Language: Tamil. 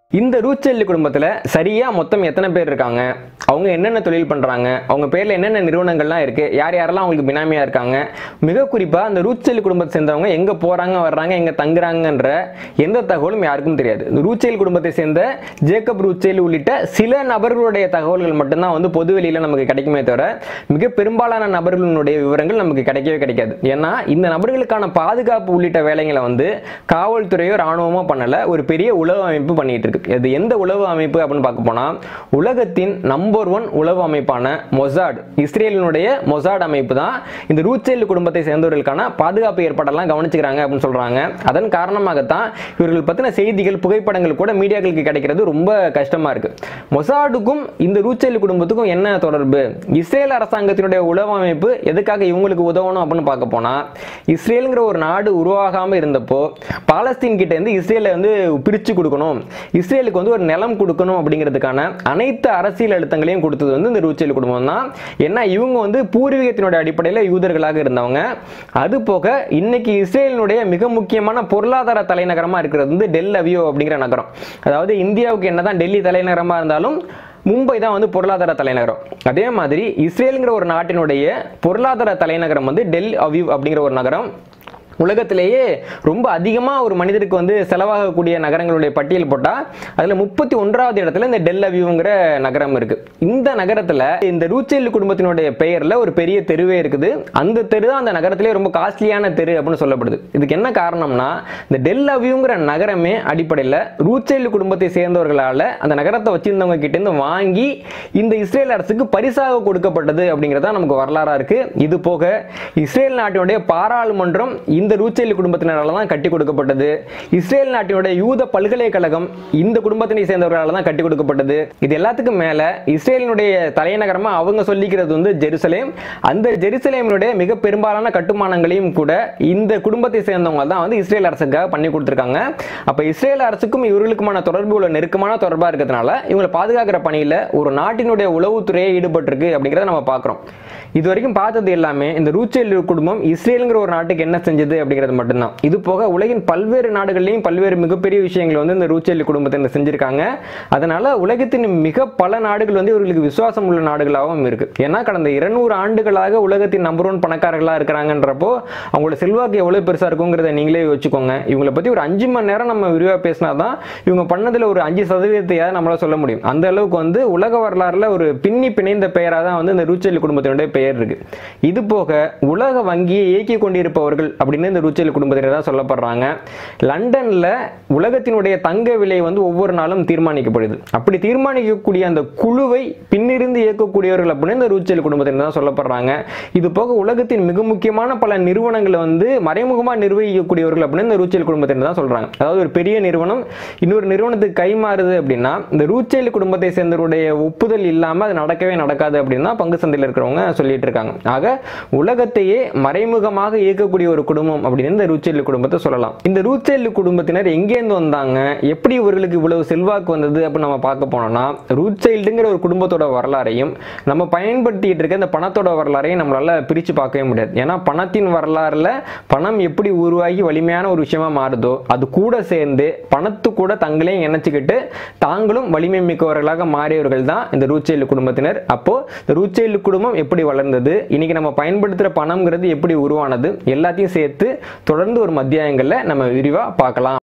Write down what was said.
இந்த ரூட்சைல்டு குடும்பத்தில் சரியாக மொத்தம் எத்தனை பேர் இருக்காங்க, அவங்க என்னென்ன தொழில் பண்ணுறாங்க, அவங்க பேரில் என்னென்ன நிறுவனங்கள்லாம் இருக்குது, யார் யாரெல்லாம் அவங்களுக்கு பினாமியாக இருக்காங்க, மிக குறிப்பாக அந்த ரூட்சைல்டு குடும்பத்தை சேர்ந்தவங்க எங்கே போகிறாங்க வர்றாங்க எங்கே தங்குறாங்கன்ற எந்த தகவலும் யாருக்கும் தெரியாது. இந்த ரூட்சைல்டு குடும்பத்தை சேர்ந்த ஜேக்கப் ரூட்சைல்டு உள்ளிட்ட சில நபர்களுடைய தகவல்கள் மட்டும்தான் பொது வெளியில் நமக்கு கிடைக்குமே தவிர மிக பெரும்பாலான நபர்களுடைய விவரங்கள் நமக்கு கிடைக்கவே கிடைக்காது. ஏன்னா இந்த நபர்களுக்கான பாதுகாப்பு உள்ளிட்ட வேலைகளை காவல்துறையோ ராணுவமோ பண்ணலை, ஒரு பெரிய உளவு அமைப்பு பண்ணிட்டு இருக்கு. இது எந்த உளவு அமைப்பு அப்படின்னு பார்க்க போனா உலகத்தின் நம்பர் 1 உளவு அமைப்பான மொசாட், இஸ்ரேலினுடைய மொசாட் அமைப்பு தான் இந்த ரூட்சைல்டு குடும்பத்தை சேர்ந்தவர்களுக்கான பாதுகாப்பு ஏற்பாடெல்லாம் கவனிச்சுக்கிறாங்க அப்படின்னு சொல்றாங்க. அதன் காரணமாகத்தான் இவர்கள் பத்தின செய்திகள் புகைப்படங்கள் கூட மீடியாக்களுக்கு கிடைக்கிறது ரொம்ப கஷ்டமா இருக்கு. மொசாடுக்கும் இந்த ரூட்சைல்டு குடும்பத்துக்கும் என்ன தொடர்பு? இஸ்ரேல் அரசாங்கத்தினுடைய உளவு அமைப்பு எதுக்காக இவங்களுக்கு உதவணும் அப்படின்னு பார்க்க போனா, இஸ்ரேலுங்கிற ஒரு நாடு உருவாகாம இருந்தப்போ பாலஸ்தீன் கிட்ட இருந்து இஸ்ரேலை பிரிச்சு கொடுக்கணும், இஸ்ரேலுக்கு ஒரு நிலம் கொடுக்கணும் அப்படிங்கிறதுக்கான அனைத்து அரசியல் அழுத்தங்களையும் கொடுத்தது இந்த ரூட்சைல்டு குடும்பம் தான். ஏன்னா இவங்க பூர்வீகத்தினுடைய அடிப்படையில் யூதர்களாக இருந்தவங்க. அது போக இன்னைக்கு இஸ்ரேலினுடைய மிக முக்கியமான பொருளாதார தலைநகரமா இருக்கிறது டெல் அவிவ் அப்படிங்கிற நகரம். அதாவது இந்தியாவுக்கு என்னதான் டெல்லி தலைநகரமா இருந்தாலும் மும்பை தான் பொருளாதார தலைநகரம். அதே மாதிரி இஸ்ரேலுங்கிற ஒரு நாட்டினுடைய பொருளாதார தலைநகரம் டெல் அவிவ் அப்படிங்கிற ஒரு நகரம். உலகத்திலேயே ரொம்ப அதிகமாக ஒரு மனிதருக்கு செலவாகக்கூடிய நகரங்களுடைய பட்டியல் போட்டால் அதில் 31வது இடத்துல இந்த டெல் அவிவ்ங்கிற நகரம் இருக்கு. இந்த நகரத்தில் இந்த ரூட்சைல்டு குடும்பத்தினுடைய பெயரில் ஒரு பெரிய தெருவே இருக்குது. அந்த தெரு தான் அந்த நகரத்திலே ரொம்ப காஸ்ட்லியான தெரு அப்படின்னு சொல்லப்படுது. இதுக்கு என்ன காரணம்னா, இந்த டெல் அவிவ்ங்கிற நகரமே அடிப்படையில் ரூட்சைல்டு குடும்பத்தை சேர்ந்தவர்களால் அந்த நகரத்தை வச்சிருந்தவங்க கிட்டேருந்து வாங்கி இந்த இஸ்ரேல் அரசுக்கு பரிசாக கொடுக்கப்பட்டது அப்படிங்கிறதா நமக்கு வரலாறா இருக்கு. இது போக இஸ்ரேல் நாட்டினுடைய பாராளுமன்றம் இந்த ரூட்சைல்டு குடும்பத்தினரால தான் கட்டி கொடுக்கப்பட்டது. இஸ்ரேல் நாட்டினுடைய யூத பல்கலைக்கழகம் இந்த குடும்பத்தினை சேர்ந்தவர்களால தான் கட்டி கொடுக்கப்பட்டது. இது எல்லாத்துக்கும் மேல இஸ்ரேலினுடைய தலைநகரமா அவங்க சொல்லிக்கிறது ஜெருசலேம். அந்த ஜெருசலேமினுடைய மிக பெரும்பாலான கட்டுமானங்களையும் கூட இந்த குடும்பத்தை சேர்ந்தவங்க தான் இஸ்ரேல் அரசுக்காக பண்ணி கொடுத்திருக்காங்க. அப்ப இஸ்ரேல் அரசுக்கும் இவர்களுக்குமான தொடர்பு உள்ள நெருக்கமான தொடர்பா இருக்கிறதுனால இவங்களை பாதுகாக்கிற பணியில ஒரு நாட்டினுடைய உளவுத்துறையை ஈடுபட்டிருக்கு அப்படிங்கிறத நம்ம பார்க்கிறோம். இது வரைக்கும் பார்த்தது எல்லாமே இந்த ரூட்சைல்டு குடும்பம் இஸ்ரேலுங்கிற ஒரு நாட்டுக்கு என்ன செஞ்சது அப்படிங்கிறது மட்டும்தான். இது போக உலகின் பல்வேறு நாடுகளிலும் பல்வேறு மிகப்பெரிய விஷயங்கள் இந்த ரூட்சைல்டு குடும்பத்தை செஞ்சிருக்காங்க. அதனால உலகத்தின் மிக பல நாடுகள் இவர்களுக்கு விசுவாசம் உள்ள நாடுகளாகவும் இருக்கு. ஏன்னா கடந்த 200 ஆண்டுகளாக உலகத்தின் நம்பர் 1 பணக்காரர்களா இருக்கிறாங்கன்றப்போ அவங்களோட செல்வாக்கு எவ்வளவு பெருசா இருக்குங்கிறத நீங்களே யோசிச்சுக்கோங்க. இவங்களை பத்தி ஒரு 5 மணி நேரம் நம்ம விரிவா பேசினாதான் இவங்க பண்ணதுல ஒரு 5% நம்மளால சொல்ல முடியும். அந்த அளவுக்கு உலக வரலாறுல ஒரு பின்னி பிணைந்த பெயரா தான் இந்த ரூட்சைல்டு குடும்பத்தினுடைய பெயர் இருக்கு. இது போக உலக வங்கியை இயக்கி கொண்டிருப்பவர்கள் அப்படின்னு இந்த ரூட்சைல்டு குடும்பத்தினர் தான் சொல்லப்படுறாங்க. லண்டன்ல உலகத்தினுடைய தங்க விலை ஒவ்வொரு நாளும் தீர்மானிக்கப்படுது. அப்படி தீர்மானிக்கக்கூடிய அந்த குழுவை பின்னிருந்து இயக்கக்கூடியவர்கள் அப்படின்னு இந்த ரூட்சைல்டு குடும்பத்தினர் தான் சொல்லப்படுறாங்க. இது போக உலகத்தின் மிக முக்கியமான பல நிறுவனங்களை மறைமுகமாக நிர்வகிக்கக்கூடியவர்கள் அப்படின்னு இந்த ரூட்சைல்டு குடும்பத்தினர் தான் சொல்றாங்க. அதாவது ஒரு பெரிய நிறுவனம் இன்னொரு நிறுவனத்துக்கு கைமாறுது அப்படின்னா இந்த ரூட்சைல்டு குடும்பத்தை சேர்ந்தவருடைய ஒப்புதல் இல்லாம அது நடக்கவே நடக்காது அப்படின்னு தான் பங்கு சந்தையில் இருக்கிறவங்க சொல்லிட்டு இருக்காங்க. ஆக உலகத்தையே மறைமுகமாக இயக்கக்கூடிய ஒரு குடும்பம் அப்படின்னு இந்த ரூட்சைல்டு குடும்பத்தை சொல்லலாம். இந்த ரூட்சைல்டு குடும்பத்தினர் எங்கேருந்து வந்தாங்க, எப்படி இவர்களுக்கு இவ்வளவு செல்வாக்கு வந்தது அப்படின்னு நம்ம பார்க்க போனோம்னா, ரூட்சைல்டுங்கிற ஒரு குடும்பத்தோட வரலாறையும் நம்ம பயன்படுத்திட்டு இருக்க இந்த பணத்தோட வரலாறையும் நம்மளால பிரிச்சு பார்க்கவே முடியாது. ஏன்னா பணத்தின் வரலாறுல பணம் எப்படி உருவாகி வலிமையான ஒரு விஷயமா மாறுதோ அது கூட சேர்ந்து பணத்து கூட தங்களையும் இணைச்சுக்கிட்டு தாங்களும் வலிமை மிக்கவர்களாக மாறியவர்கள் தான் இந்த ரூட்சைல்டு குடும்பத்தினர். அப்போ இந்த ரூட்சைல்டு குடும்பம் எப்படி வளர்ந்தது, இன்னைக்கு நம்ம பயன்படுத்துற பணம்ங்கிறது எப்படி உருவானது, எல்லாத்தையும் சேர்த்து தொடர்ந்து ஒரு அத்தியாயங்கள்ல நம்ம விரிவா பார்க்கலாம்.